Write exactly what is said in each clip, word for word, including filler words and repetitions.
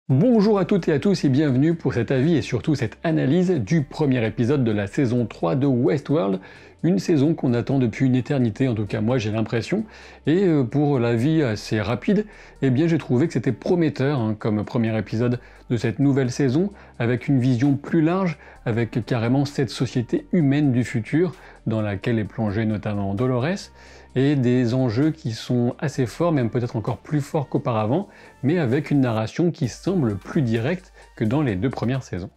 Bonjour à toutes et à tous et bienvenue pour cet avis et surtout cette analyse du premier épisode de la saison trois de Westworld, une saison qu'on attend depuis une éternité, en tout cas moi j'ai l'impression, et pour l'avis assez rapide, eh bien j'ai trouvé que c'était prometteur hein, comme premier épisode de cette nouvelle saison, avec une vision plus large, avec carrément cette société humaine du futur dans laquelle est plongée notamment Dolores, et des enjeux qui sont assez forts, même peut-être encore plus forts qu'auparavant, mais avec une narration qui semble plus directe que dans les deux premières saisons.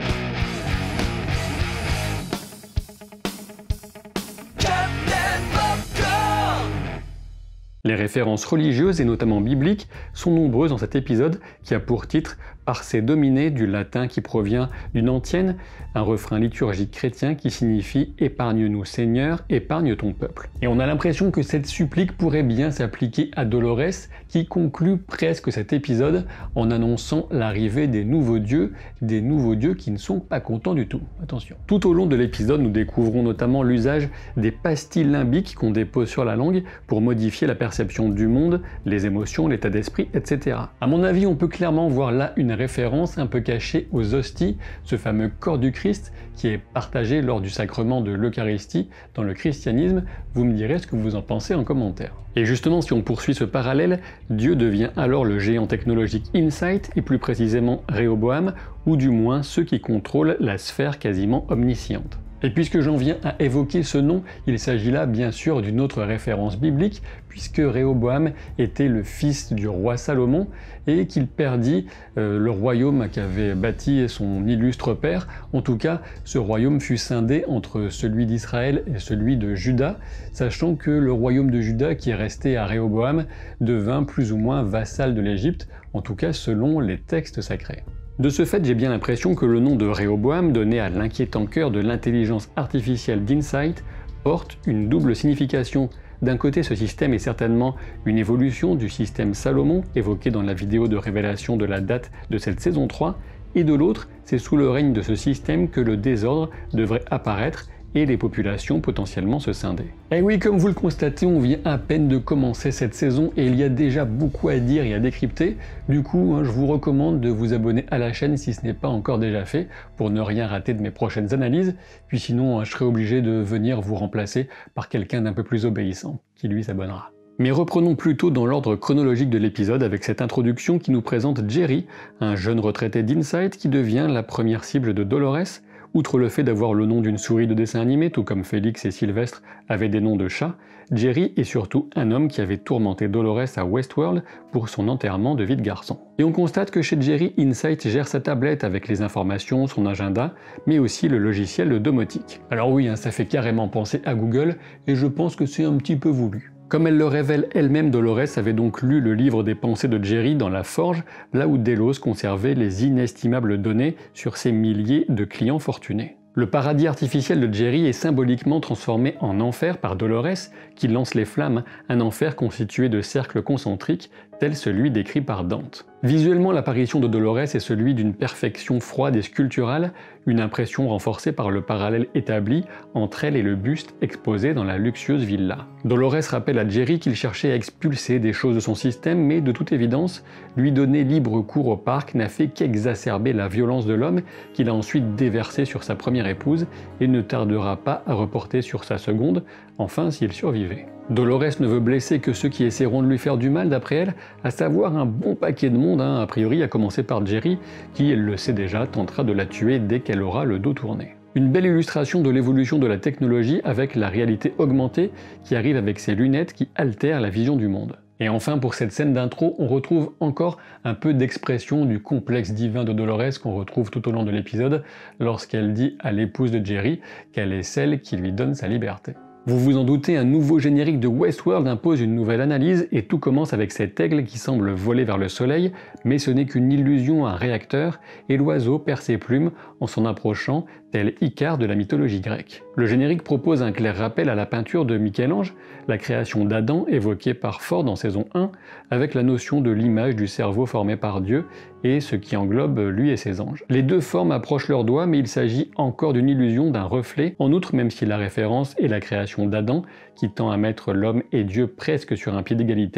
Les références religieuses et notamment bibliques sont nombreuses dans cet épisode qui a pour titre « Arce Domine » du latin qui provient d'une antienne, un refrain liturgique chrétien qui signifie « Épargne-nous Seigneur, épargne ton peuple ». Et on a l'impression que cette supplique pourrait bien s'appliquer à Dolores qui conclut presque cet épisode en annonçant l'arrivée des nouveaux dieux, des nouveaux dieux qui ne sont pas contents du tout. Attention. Tout au long de l'épisode, nous découvrons notamment l'usage des pastilles limbiques qu'on dépose sur la langue pour modifier la perception du monde, les émotions, l'état d'esprit, et cetera. À mon avis, on peut clairement voir là une référence un peu cachée aux hosties, ce fameux corps du Christ qui est partagé lors du sacrement de l'Eucharistie dans le christianisme. Vous me direz ce que vous en pensez en commentaire. Et justement, si on poursuit ce parallèle, Dieu devient alors le géant technologique Insight, et plus précisément Rehoboam, ou du moins ceux qui contrôlent la sphère quasiment omnisciente. Et puisque j'en viens à évoquer ce nom, il s'agit là bien sûr d'une autre référence biblique, puisque Rehoboam était le fils du roi Salomon et qu'il perdit euh, le royaume qu'avait bâti son illustre père. En tout cas, ce royaume fut scindé entre celui d'Israël et celui de Juda, sachant que le royaume de Juda, qui est resté à Rehoboam, devint plus ou moins vassal de l'Égypte, en tout cas selon les textes sacrés. De ce fait, j'ai bien l'impression que le nom de Rehoboam, donné à l'inquiétant cœur de l'intelligence artificielle d'Insight, porte une double signification. D'un côté, ce système est certainement une évolution du système Salomon, évoqué dans la vidéo de révélation de la date de cette saison trois, et de l'autre, c'est sous le règne de ce système que le désordre devrait apparaître et les populations potentiellement se scinder. Et oui, comme vous le constatez, on vient à peine de commencer cette saison et il y a déjà beaucoup à dire et à décrypter. Du coup, hein, je vous recommande de vous abonner à la chaîne si ce n'est pas encore déjà fait pour ne rien rater de mes prochaines analyses. Puis sinon, hein, je serai obligé de venir vous remplacer par quelqu'un d'un peu plus obéissant, qui lui s'abonnera. Mais reprenons plutôt dans l'ordre chronologique de l'épisode avec cette introduction qui nous présente Jerry, un jeune retraité d'Insight qui devient la première cible de Dolores. Outre le fait d'avoir le nom d'une souris de dessin animé, tout comme Félix et Sylvestre avaient des noms de chats, Jerry est surtout un homme qui avait tourmenté Dolores à Westworld pour son enterrement de vie de garçon. Et on constate que chez Jerry, Insight gère sa tablette avec les informations, son agenda, mais aussi le logiciel de domotique. Alors oui, hein, ça fait carrément penser à Google, et je pense que c'est un petit peu voulu. Comme elle le révèle elle-même, Dolores avait donc lu le livre des pensées de Jerry dans la forge, là où Delos conservait les inestimables données sur ses milliers de clients fortunés. Le paradis artificiel de Jerry est symboliquement transformé en enfer par Dolores, qui lance les flammes, un enfer constitué de cercles concentriques, tel celui décrit par Dante. Visuellement, l'apparition de Dolores est celui d'une perfection froide et sculpturale, une impression renforcée par le parallèle établi entre elle et le buste exposé dans la luxueuse villa. Dolores rappelle à Jerry qu'il cherchait à expulser des choses de son système, mais de toute évidence, lui donner libre cours au parc n'a fait qu'exacerber la violence de l'homme qu'il a ensuite déversé sur sa première épouse et ne tardera pas à reporter sur sa seconde, enfin s'il survivait. Dolores ne veut blesser que ceux qui essaieront de lui faire du mal d'après elle, à savoir un bon paquet de monde, hein, a priori à commencer par Jerry, qui, elle le sait déjà, tentera de la tuer dès qu'elle aura le dos tourné. Une belle illustration de l'évolution de la technologie avec la réalité augmentée qui arrive avec ses lunettes qui altèrent la vision du monde. Et enfin, pour cette scène d'intro, on retrouve encore un peu d'expression du complexe divin de Dolores qu'on retrouve tout au long de l'épisode lorsqu'elle dit à l'épouse de Jerry qu'elle est celle qui lui donne sa liberté. Vous vous en doutez, un nouveau générique de Westworld impose une nouvelle analyse et tout commence avec cet aigle qui semble voler vers le soleil, mais ce n'est qu'une illusion, un réacteur, et l'oiseau perd ses plumes en s'en approchant, tel Icare de la mythologie grecque. Le générique propose un clair rappel à la peinture de Michel-Ange, la création d'Adam évoquée par Ford en saison un, avec la notion de l'image du cerveau formé par Dieu et ce qui englobe lui et ses anges. Les deux formes approchent leurs doigts, mais il s'agit encore d'une illusion, d'un reflet. En outre, même si la référence est la création d'Adam, qui tend à mettre l'homme et Dieu presque sur un pied d'égalité,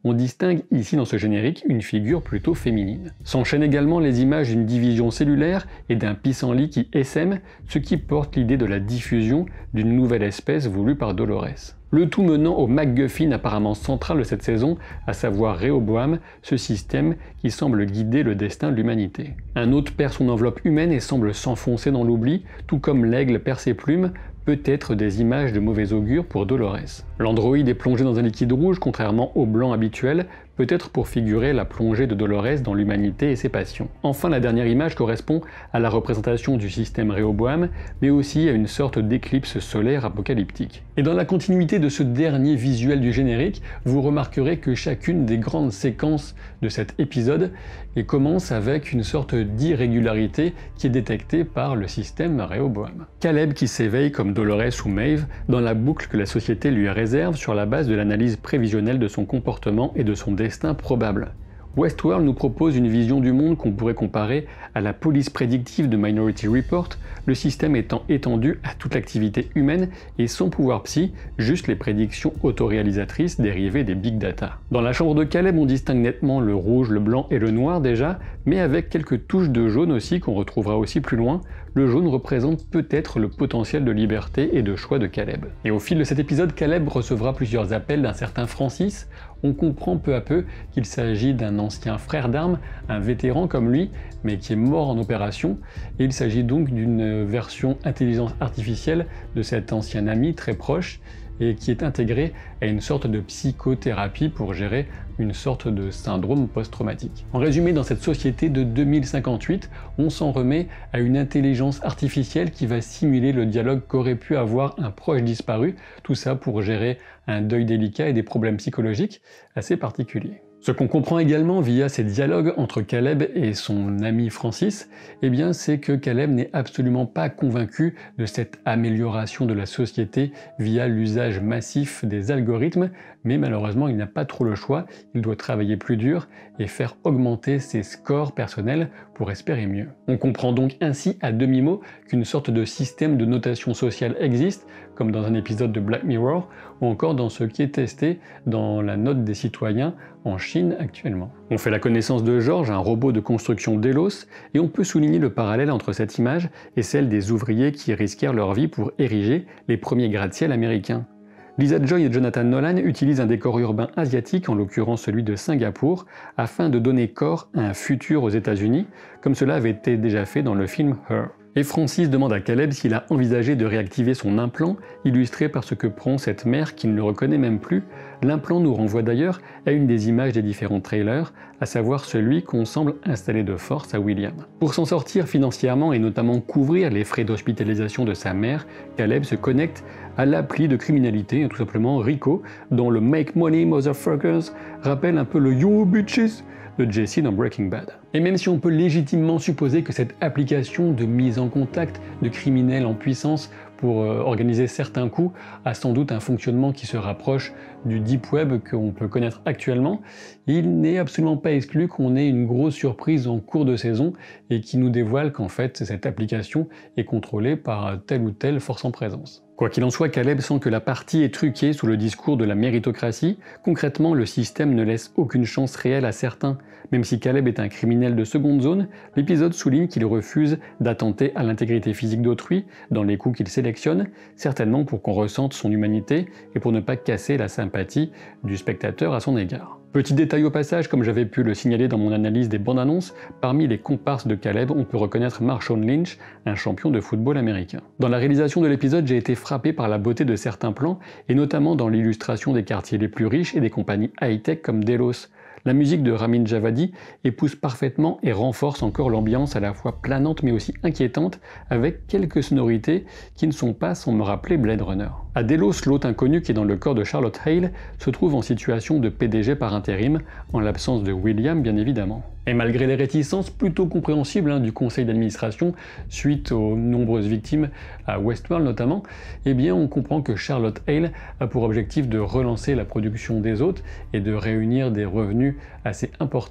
on distingue ici dans ce générique une figure plutôt féminine. S'enchaînent également les images d'une division cellulaire et d'un pissenlit qui essaime, ce qui porte l'idée de la diffusion d'une nouvelle espèce voulue par Dolores. Le tout menant au MacGuffin apparemment central de cette saison, à savoir Rehoboam, ce système qui semble guider le destin de l'humanité. Un hôte perd son enveloppe humaine et semble s'enfoncer dans l'oubli, tout comme l'aigle perd ses plumes, peut-être des images de mauvais augure pour Dolores. L'androïde est plongé dans un liquide rouge, contrairement au blanc habituel, peut-être pour figurer la plongée de Dolores dans l'humanité et ses passions. Enfin, la dernière image correspond à la représentation du système Rehoboam, mais aussi à une sorte d'éclipse solaire apocalyptique. Et dans la continuité de ce dernier visuel du générique, vous remarquerez que chacune des grandes séquences de cet épisode commence avec une sorte d'irrégularité qui est détectée par le système Rehoboam. Caleb qui s'éveille comme Dolores ou Maeve dans la boucle que la société lui réserve sur la base de l'analyse prévisionnelle de son comportement et de son destin probable. Westworld nous propose une vision du monde qu'on pourrait comparer à la police prédictive de Minority Report, le système étant étendu à toute l'activité humaine et sans pouvoir psy, juste les prédictions autoréalisatrices dérivées des big data. Dans la chambre de Caleb, on distingue nettement le rouge, le blanc et le noir déjà, mais avec quelques touches de jaune aussi qu'on retrouvera aussi plus loin. Le jaune représente peut-être le potentiel de liberté et de choix de Caleb. Et au fil de cet épisode, Caleb recevra plusieurs appels d'un certain Francis. On comprend peu à peu qu'il s'agit d'un ancien frère d'armes, un vétéran comme lui, mais qui est mort en opération, et il s'agit donc d'une version intelligence artificielle de cet ancien ami très proche, et qui est intégré à une sorte de psychothérapie pour gérer une sorte de syndrome post-traumatique. En résumé, dans cette société de deux mille cinquante-huit, on s'en remet à une intelligence artificielle qui va simuler le dialogue qu'aurait pu avoir un proche disparu, tout ça pour gérer un deuil délicat et des problèmes psychologiques assez particuliers. Ce qu'on comprend également via ces dialogues entre Caleb et son ami Francis, eh bien c'est que Caleb n'est absolument pas convaincu de cette amélioration de la société via l'usage massif des algorithmes, mais malheureusement il n'a pas trop le choix, il doit travailler plus dur et faire augmenter ses scores personnels pour espérer mieux. On comprend donc ainsi à demi-mot qu'une sorte de système de notation sociale existe, comme dans un épisode de Black Mirror, ou encore dans ce qui est testé dans la note des citoyens en Chine actuellement. On fait la connaissance de George, un robot de construction Delos, et on peut souligner le parallèle entre cette image et celle des ouvriers qui risquèrent leur vie pour ériger les premiers gratte-ciel américains. Lisa Joy et Jonathan Nolan utilisent un décor urbain asiatique, en l'occurrence celui de Singapour, afin de donner corps à un futur aux États-Unis, comme cela avait été déjà fait dans le film Her. Et Francis demande à Caleb s'il a envisagé de réactiver son implant, illustré par ce que prend cette mère qui ne le reconnaît même plus. L'implant nous renvoie d'ailleurs à une des images des différents trailers, à savoir celui qu'on semble installer de force à William. Pour s'en sortir financièrement et notamment couvrir les frais d'hospitalisation de sa mère, Caleb se connecte à l'appli de criminalité, tout simplement Rico, dont le Make Money Motherfuckers rappelle un peu le Yo Bitches de Jesse dans Breaking Bad. Et même si on peut légitimement supposer que cette application de mise en contact de criminels en puissance pour euh, organiser certains coups a sans doute un fonctionnement qui se rapproche du deep web qu'on peut connaître actuellement, il n'est absolument pas exclu qu'on ait une grosse surprise en cours de saison et qui nous dévoile qu'en fait cette application est contrôlée par telle ou telle force en présence. Quoi qu'il en soit, Caleb sent que la partie est truquée sous le discours de la méritocratie. Concrètement, le système ne laisse aucune chance réelle à certains. Même si Caleb est un criminel de seconde zone, l'épisode souligne qu'il refuse d'attenter à l'intégrité physique d'autrui dans les coups qu'il sélectionne, certainement pour qu'on ressente son humanité et pour ne pas casser la sympathie du spectateur à son égard. Petit détail au passage, comme j'avais pu le signaler dans mon analyse des bandes annonces, parmi les comparses de Caleb, on peut reconnaître Marshawn Lynch, un champion de football américain. Dans la réalisation de l'épisode, j'ai été frappé par la beauté de certains plans, et notamment dans l'illustration des quartiers les plus riches et des compagnies high-tech comme Delos. La musique de Ramin Djawadi épouse parfaitement et renforce encore l'ambiance à la fois planante mais aussi inquiétante, avec quelques sonorités qui ne sont pas sans me rappeler Blade Runner. À Delos, l'hôte inconnu qui est dans le corps de Charlotte Hale se trouve en situation de P D G par intérim, en l'absence de William bien évidemment. Et malgré les réticences plutôt compréhensibles hein, du conseil d'administration suite aux nombreuses victimes à Westworld notamment, eh bien on comprend que Charlotte Hale a pour objectif de relancer la production des hôtes et de réunir des revenus assez importants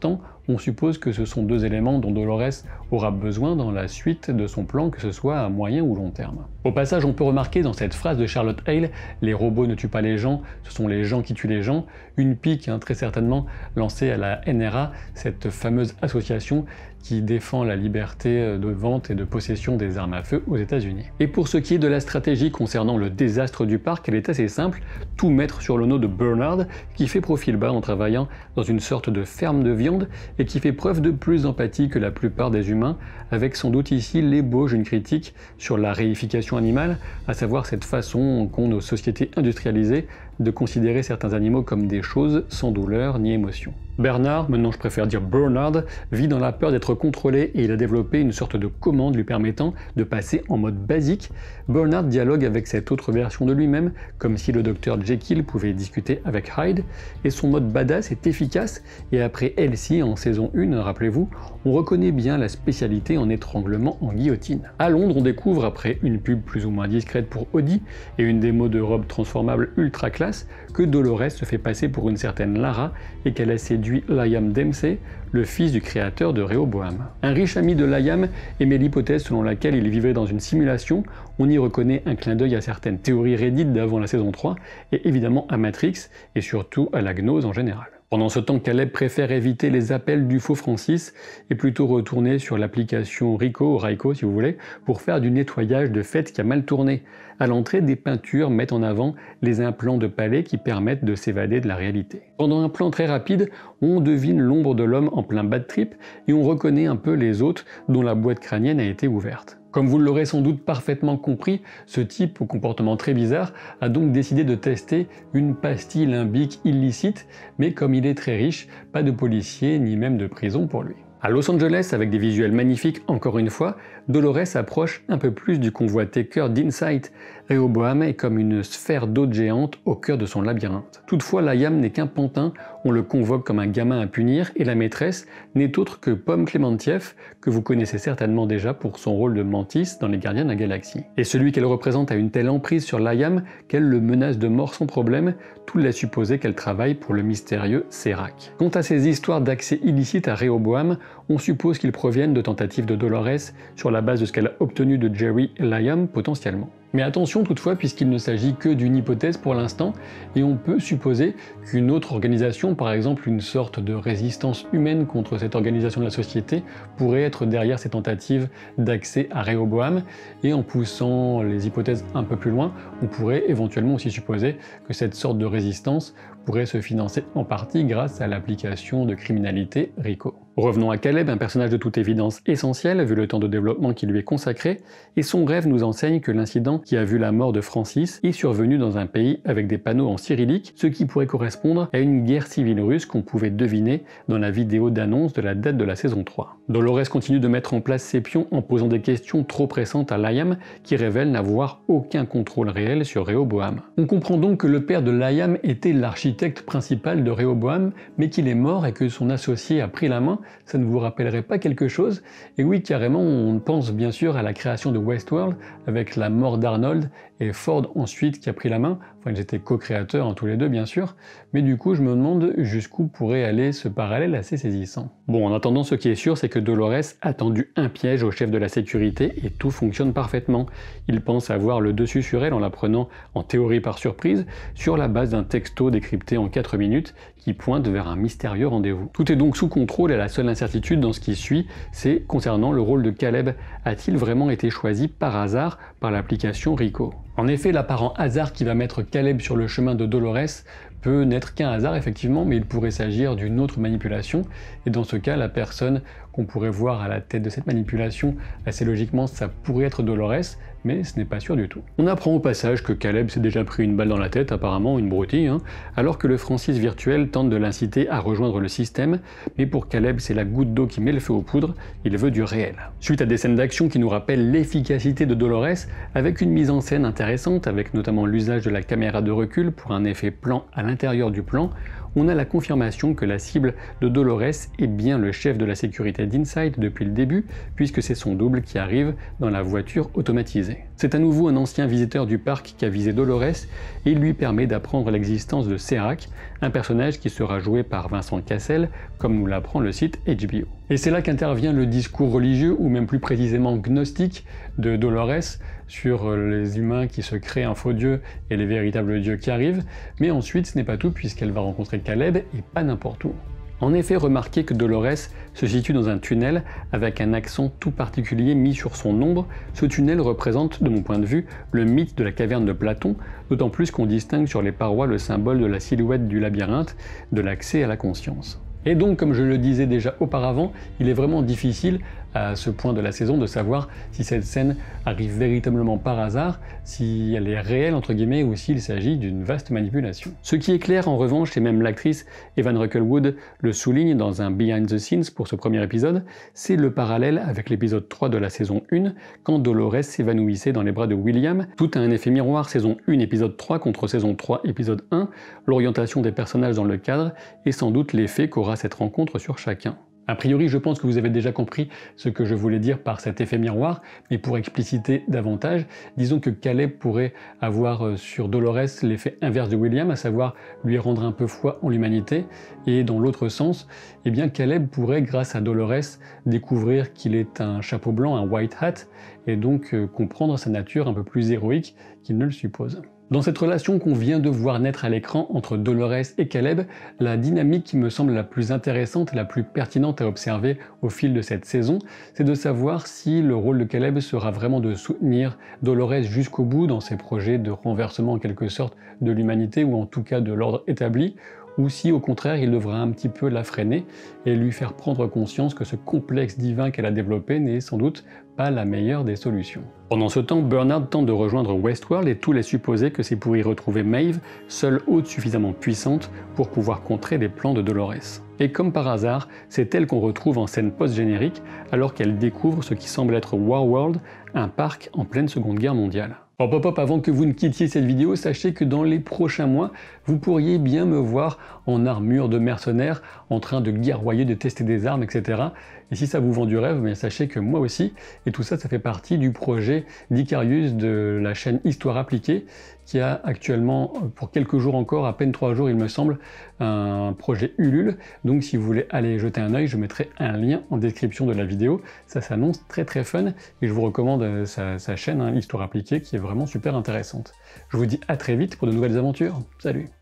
on suppose que ce sont deux éléments dont Dolores aura besoin dans la suite de son plan, que ce soit à moyen ou long terme. Au passage, on peut remarquer dans cette phrase de Charlotte Hale « Les robots ne tuent pas les gens, ce sont les gens qui tuent les gens », une pique hein, très certainement lancée à la N R A, cette fameuse association qui défend la liberté de vente et de possession des armes à feu aux États-Unis. Et pour ce qui est de la stratégie concernant le désastre du parc, elle est assez simple, tout mettre sur le dos de Bernard, qui fait profil bas en travaillant dans une sorte de ferme de viande et qui fait preuve de plus d'empathie que la plupart des humains, avec sans doute ici l'ébauche d'une critique sur la réification animale, à savoir cette façon qu'ont nos sociétés industrialisées de considérer certains animaux comme des choses sans douleur ni émotion. Bernard, maintenant je préfère dire Bernard, vit dans la peur d'être contrôlé et il a développé une sorte de commande lui permettant de passer en mode basique. Bernard dialogue avec cette autre version de lui-même, comme si le docteur Jekyll pouvait discuter avec Hyde, et son mode badass est efficace, et après Elsie en saison un, rappelez-vous, on reconnaît bien la spécialité en étranglement en guillotine. À Londres, on découvre, après une pub plus ou moins discrète pour Audi et une démo de robe transformable ultra classe, que Dolores se fait passer pour une certaine Lara et qu'elle a séduit Liam Dempsey, le fils du créateur de Rehoboam. Un riche ami de Liam émet l'hypothèse selon laquelle il vivait dans une simulation. On y reconnaît un clin d'œil à certaines théories Reddit d'avant la saison trois et évidemment à Matrix et surtout à la gnose en général. Pendant ce temps, Caleb préfère éviter les appels du faux Francis et plutôt retourner sur l'application Rico, ou Raiko si vous voulez, pour faire du nettoyage de fête qui a mal tourné. À l'entrée, des peintures mettent en avant les implants de palais qui permettent de s'évader de la réalité. Pendant un plan très rapide, on devine l'ombre de l'homme en plein bad trip et on reconnaît un peu les hôtes dont la boîte crânienne a été ouverte. Comme vous l'aurez sans doute parfaitement compris, ce type au comportement très bizarre a donc décidé de tester une pastille limbique illicite, mais comme il est très riche, pas de policiers ni même de prison pour lui. À Los Angeles, avec des visuels magnifiques encore une fois, Dolores approche un peu plus du convoité cœur d'Insight. Rehoboam est comme une sphère d'eau géante au cœur de son labyrinthe. Toutefois, Liam n'est qu'un pantin, on le convoque comme un gamin à punir, et la maîtresse n'est autre que Pomme Clémentieff, que vous connaissez certainement déjà pour son rôle de Mantis dans Les Gardiens de la Galaxie. Et celui qu'elle représente a une telle emprise sur Liam qu'elle le menace de mort sans problème, tout laisse supposer qu'elle travaille pour le mystérieux Serac. Quant à ces histoires d'accès illicite à Rehoboam, on suppose qu'ils proviennent de tentatives de Dolores sur la base de ce qu'elle a obtenu de Jerry et Liam potentiellement. Mais attention toutefois, puisqu'il ne s'agit que d'une hypothèse pour l'instant, et on peut supposer qu'une autre organisation, par exemple une sorte de résistance humaine contre cette organisation de la société, pourrait être derrière ces tentatives d'accès à Rehoboam, et en poussant les hypothèses un peu plus loin, on pourrait éventuellement aussi supposer que cette sorte de résistance pourrait se financer en partie grâce à l'application de criminalité Rico. Revenons à Caleb, un personnage de toute évidence essentiel vu le temps de développement qui lui est consacré, et son rêve nous enseigne que l'incident qui a vu la mort de Francis est survenu dans un pays avec des panneaux en cyrillique, ce qui pourrait correspondre à une guerre civile russe qu'on pouvait deviner dans la vidéo d'annonce de la date de la saison trois. Dolores continue de mettre en place ses pions en posant des questions trop pressantes à Liam qui révèlent n'avoir aucun contrôle réel sur Rehoboam. On comprend donc que le père de Liam était l'architecte principal de Rehoboam, mais qu'il est mort et que son associé a pris la main. Ça ne vous rappellerait pas quelque chose? Et oui, carrément, on pense bien sûr à la création de Westworld avec la mort d'Arnold et Ford ensuite qui a pris la main. Enfin, ils étaient co-créateurs en tous les deux bien sûr, mais du coup je me demande jusqu'où pourrait aller ce parallèle assez saisissant. Bon, en attendant, ce qui est sûr, c'est que Dolores a tendu un piège au chef de la sécurité et tout fonctionne parfaitement. Il pense avoir le dessus sur elle en la prenant en théorie par surprise, sur la base d'un texto décrypté en quatre minutes qui pointe vers un mystérieux rendez-vous. Tout est donc sous contrôle et la seule incertitude dans ce qui suit, c'est concernant le rôle de Caleb. A-t-il vraiment été choisi par hasard par l'application Rico? En effet, l'apparent hasard qui va mettre Caleb sur le chemin de Dolores peut n'être qu'un hasard effectivement, mais il pourrait s'agir d'une autre manipulation, et dans ce cas, la personne qu'on pourrait voir à la tête de cette manipulation, assez logiquement, ça pourrait être Dolores, mais ce n'est pas sûr du tout. On apprend au passage que Caleb s'est déjà pris une balle dans la tête, apparemment une broutille, hein, alors que le Francis virtuel tente de l'inciter à rejoindre le système, mais pour Caleb c'est la goutte d'eau qui met le feu aux poudres, il veut du réel. Suite à des scènes d'action qui nous rappellent l'efficacité de Dolores, avec une mise en scène intéressante, avec notamment l'usage de la caméra de recul pour un effet plan à l'intérieur du plan, on a la confirmation que la cible de Dolores est bien le chef de la sécurité d'Insight depuis le début, puisque c'est son double qui arrive dans la voiture automatisée. C'est à nouveau un ancien visiteur du parc qui a visé Dolores et il lui permet d'apprendre l'existence de Serac, un personnage qui sera joué par Vincent Cassel, comme nous l'apprend le site H B O. Et c'est là qu'intervient le discours religieux, ou même plus précisément gnostique, de Dolores sur les humains qui se créent un faux dieu et les véritables dieux qui arrivent, mais ensuite ce n'est pas tout puisqu'elle va rencontrer Caleb et pas n'importe où. En effet, remarquez que Dolores se situe dans un tunnel avec un accent tout particulier mis sur son ombre. Ce tunnel représente, de mon point de vue, le mythe de la caverne de Platon, d'autant plus qu'on distingue sur les parois le symbole de la silhouette du labyrinthe, de l'accès à la conscience. Et donc, comme je le disais déjà auparavant, il est vraiment difficile à ce point de la saison de savoir si cette scène arrive véritablement par hasard, si elle est réelle entre guillemets ou s'il s'agit d'une vaste manipulation. Ce qui est clair en revanche, et même l'actrice Evan Rucklewood le souligne dans un behind the scenes pour ce premier épisode, c'est le parallèle avec l'épisode trois de la saison un, quand Dolores s'évanouissait dans les bras de William. Tout a un effet miroir, saison un épisode trois contre saison trois épisode un, l'orientation des personnages dans le cadre et sans doute l'effet qu'aura cette rencontre sur chacun. A priori, je pense que vous avez déjà compris ce que je voulais dire par cet effet miroir, mais pour expliciter davantage, disons que Caleb pourrait avoir sur Dolores l'effet inverse de William, à savoir lui rendre un peu foi en l'humanité, et dans l'autre sens, eh bien Caleb pourrait, grâce à Dolores, découvrir qu'il est un chapeau blanc, un white hat, et donc euh, comprendre sa nature un peu plus héroïque qu'il ne le suppose. Dans cette relation qu'on vient de voir naître à l'écran entre Dolores et Caleb, la dynamique qui me semble la plus intéressante et la plus pertinente à observer au fil de cette saison, c'est de savoir si le rôle de Caleb sera vraiment de soutenir Dolores jusqu'au bout dans ses projets de renversement en quelque sorte de l'humanité ou en tout cas de l'ordre établi, ou si au contraire il devra un petit peu la freiner et lui faire prendre conscience que ce complexe divin qu'elle a développé n'est sans doute pas la meilleure des solutions. Pendant ce temps, Bernard tente de rejoindre Westworld et tout laisse supposer que c'est pour y retrouver Maeve, seule hôte suffisamment puissante pour pouvoir contrer les plans de Dolores. Et comme par hasard, c'est elle qu'on retrouve en scène post-générique alors qu'elle découvre ce qui semble être Warworld, un parc en pleine Seconde Guerre mondiale. Hop hop hop, avant que vous ne quittiez cette vidéo, sachez que dans les prochains mois, vous pourriez bien me voir en armure de mercenaire, en train de guerroyer, de tester des armes, et cetera. Et si ça vous vend du rêve, bien sachez que moi aussi, et tout ça, ça fait partie du projet d'Icarius de la chaîne Histoire Appliquée, qui a actuellement, pour quelques jours encore, à peine trois jours il me semble, un projet Ulule. Donc si vous voulez aller jeter un œil, je mettrai un lien en description de la vidéo. Ça s'annonce très très fun et je vous recommande sa, sa chaîne, hein, Histoire Appliquée, qui est vraiment super intéressante. Je vous dis à très vite pour de nouvelles aventures. Salut!